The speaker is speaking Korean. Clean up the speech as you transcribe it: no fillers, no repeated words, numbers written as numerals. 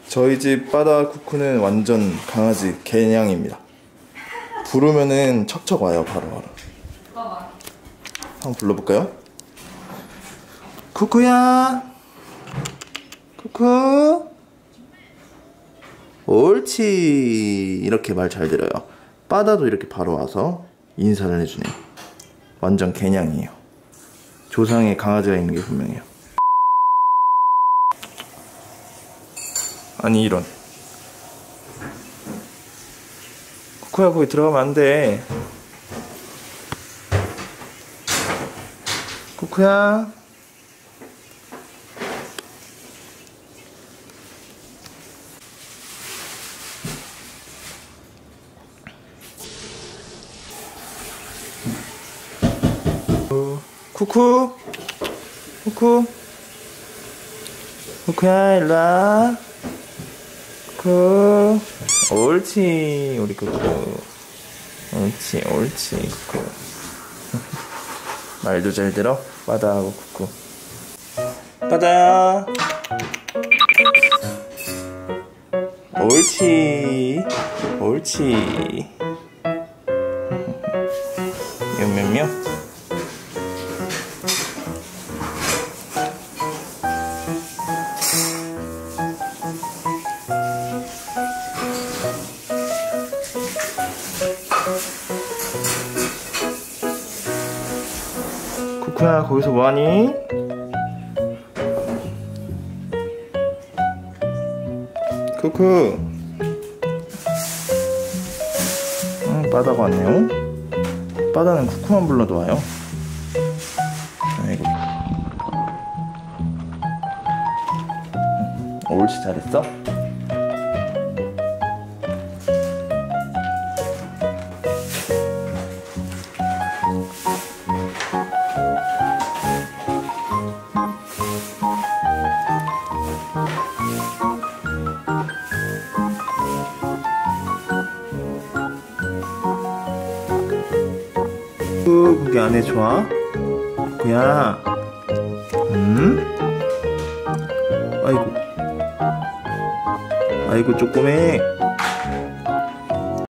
저희 집 바다 쿠쿠는 완전 강아지 개냥입니다. 부르면은 척척 와요. 바로. 한번 불러볼까요? 쿠쿠야, 쿠쿠. 옳지. 이렇게 말 잘 들어요. 바다도 이렇게 바로 와서 인사를 해주네요. 완전 개냥이에요. 조상에 강아지가 있는 게 분명해요. 아니 이런. 쿠쿠야 거기 들어가면 안 돼. 쿠쿠야. 쿠쿠. 쿠쿠. 쿠쿠야 일로와. 쿠쿠. 옳지 우리 쿠쿠. 옳지 옳지 쿠쿠. 말도 잘 들어? 바다하고 쿠쿠. 바다야. 옳지 옳지. 묘묘묘. 쿠쿠야 거기서 뭐하니? 쿠쿠. 바다가 왔네요. 바다는 쿠쿠만 불러도 와요. 아이고. 옳지 잘했어. 그게 안에 좋아? 쿠쿠야. 아이고. 아이고 쪼꼬매.